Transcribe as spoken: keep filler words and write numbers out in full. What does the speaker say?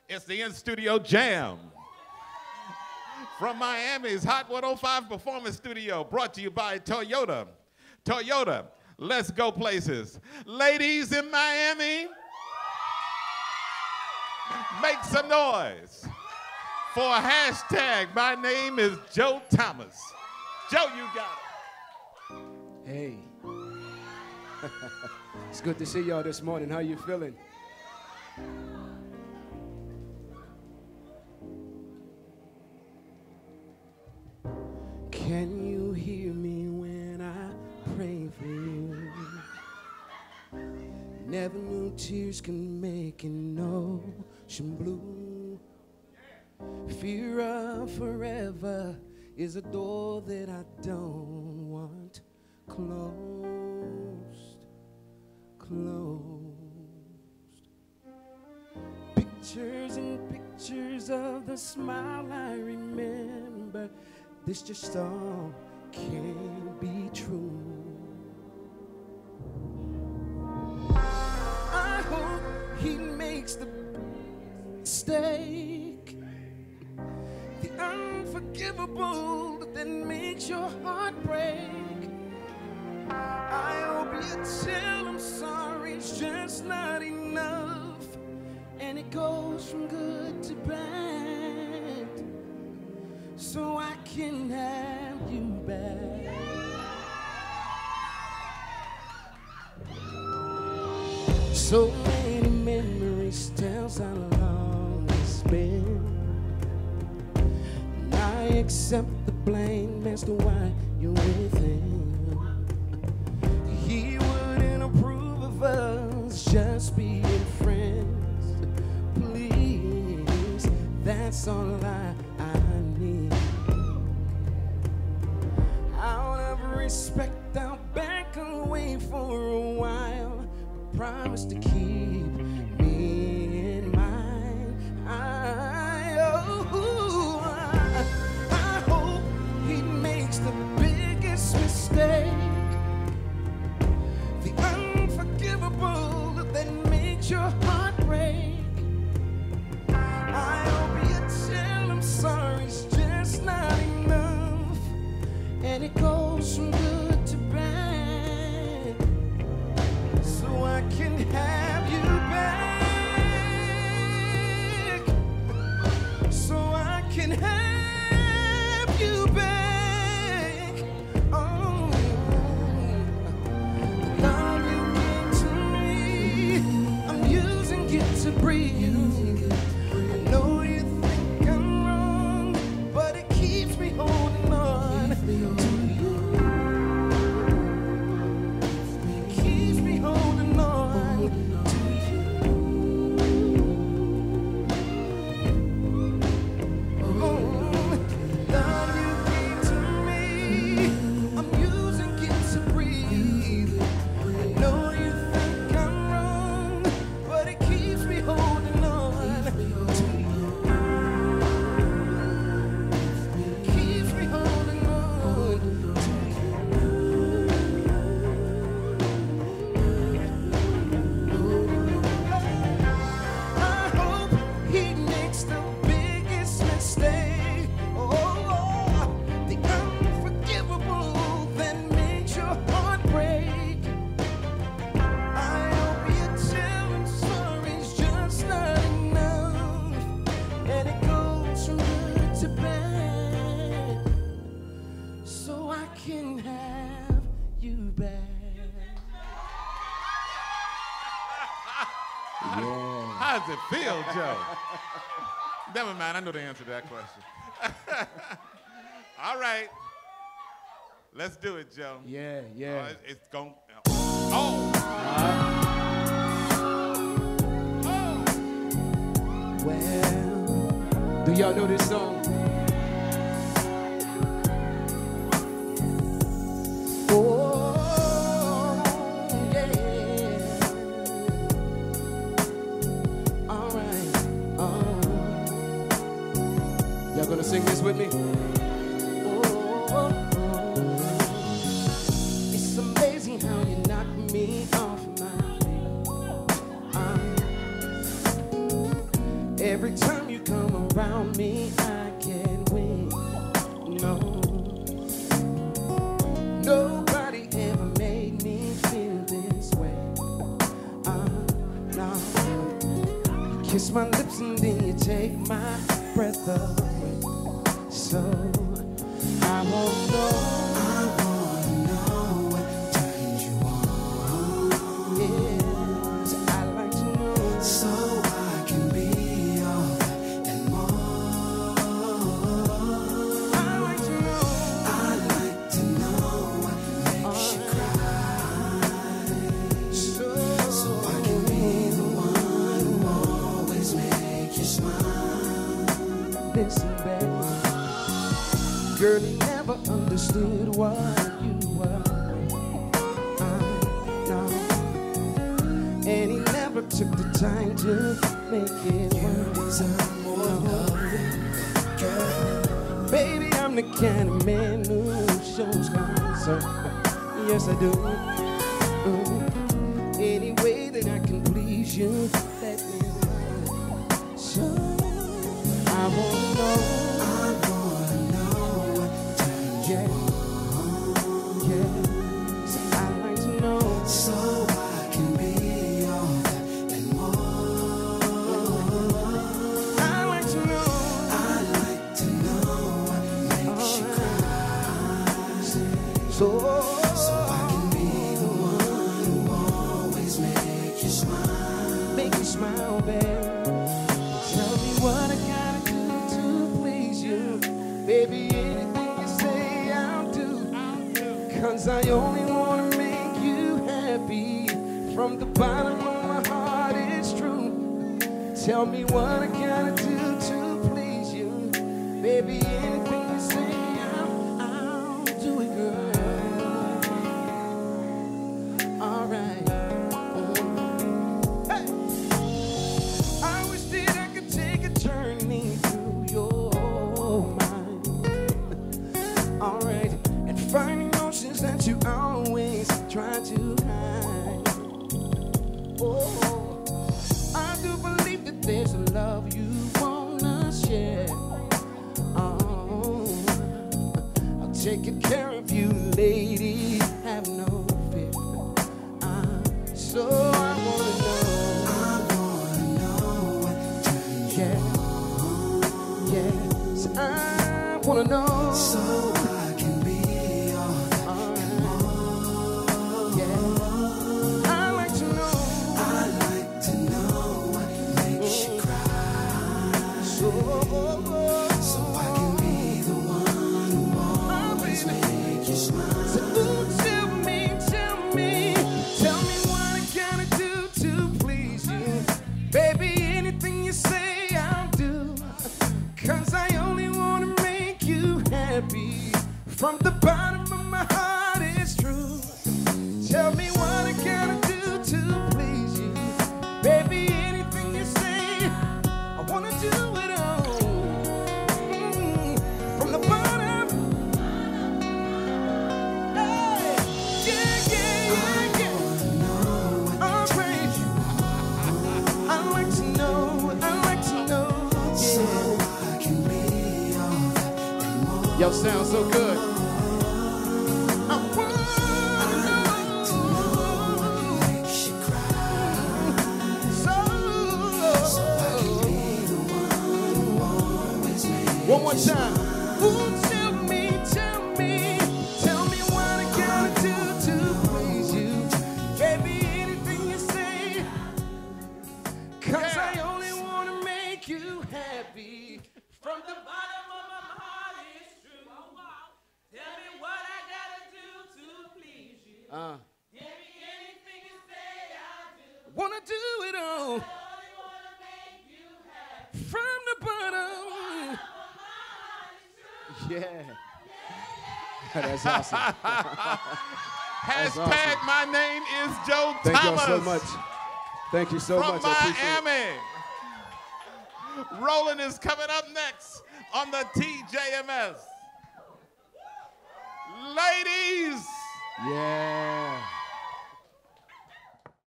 It's the In-Studio Jam. From Miami's Hot one oh five Performance Studio, brought to you by Toyota. Toyota, let's go places. Ladies in Miami, make some noise for a hashtag. My name is Joe Thomas. Joe, you got it. Hey. It's good to see y'all this morning. How you feeling? Can you hear me when I pray for you? Never knew tears can make an ocean blue. Fear of forever is a door that I don't want closed, closed. Pictures and pictures of the smile I remember. This just all can't be true. I hope he makes the mistake, the unforgivable that makes your heart break. I hope you tell him sorry, it's just not enough, and it goes from good to bad, so I can have you back. So many memories tells how long it's been, and I accept the blame as to why you're with him. He wouldn't approve of us just being friends. Please, that's all I, I need. Out of respect, I'll back away for a while, but promise to keep me in mind. I, oh, I, I hope he makes the biggest mistake, the unforgivable that makes your heart break. I hope you tell him sorry, it's just not enough, and it goes from good to bad, so I can have you back, so I can have you back. Oh, the love you gave to me, I'm using it to breathe. I know you think I'm wrong, but it keeps me holding on to you. It keeps me holding on to you. Oh, the love you gave to me, I'm using it to breathe. I know you think I'm wrong, but it keeps me holding on to you. Keeps me holding on to you. I hope he makes the biggest mistake, oh, the unforgivable that makes your heart break. I hope you tell him sorry, it's just not enough, and it goes from good to bad, so I can have you back. Yeah. How does it feel, Joe? Never mind, I know the answer to that question. All right. Let's do it, Joe. Yeah, Oh, yeah. it's, it's going. Oh! Well, do y'all know this song? Oh, yeah. All right. Oh. Y'all gonna sing this with me? Oh, oh, oh. It's amazing how you knock me off my feet. Um, Every time you come around me, I get weak. No, nobody ever made me feel this way. Uh, no, you kiss my lips and then you take my breath away. So I won't know. I wanna know what turns you on. Yes, I'd like to know. So I can be all that and more. I'd like to know. I'd like to know what makes you cry. So, So I can be the one who always make you smile. listen, baby. Girl, he never understood what you were. I know. And he never took the time to make it work. Deserve more love, girl. Baby, I'm the kind of man who shows concern. Yes, I do. Mm. Any way that I can please you, let me know. So I won't know. I wanna know what turns you Yeah, on. yeah. So I'd like to know. So I can be all that and more. I'd like to know. I'd like to know what makes you cry. So, So I can be the one who always make you smile. make you smile, baby. Tell me what I gotta do to please you. Baby, anything you say, I'll do. Cause I only wanna make you happy. From the bottom of my heart, it's true. Tell me what I gotta do to please you. Baby, anything you say, I'll, I'll do it, girl. Alright. Hey! I wish that I could take a journey through your mind. Alright. And find emotions that you always try to hide. Oh, I do believe that there's a love you wanna share. Oh, I'll take good care of you, lady. Have no fear. Uh, so I wanna know. I wanna know what turns you Yeah, on. yeah. So I wanna know. So I can be all that and more. Yeah, I like to know. I'd like to know what makes you cry. So, So I can be the one who always make you so smile. ooh, tell me, tell me, tell me what I gotta do to please you. Baby, anything you say, I'll do. Cause I only wanna make you happy. From the bottom of my heart, it's true. Tell me what I gotta do to please you. Baby, anything you say, I wanna do it all. Mm, from the bottom. Hey, yeah, yeah, yeah, yeah. All right. I like to know, I like to know. So Yeah. I can be all that and more. Yo, sounds so good. I wanna know. Makes you cry. So, So I can be the one who always makes one more time. Ooh, tell me, tell me, tell me what I gotta do to please you. Baby, anything you say. Cause I only wanna make you happy. From the bottom of my heart, it's true. Tell me what I gotta do to please you. Uh. Baby, anything you say, I'll do. Wanna do it all. I only wanna make you happy. From the bottom. Yeah. That's awesome. Hashtag my name is Joe Thank Thomas. y'all so much. Thank you so From much. I appreciate it. Miami. Roland is coming up next on the T J M S. Ladies. Yeah.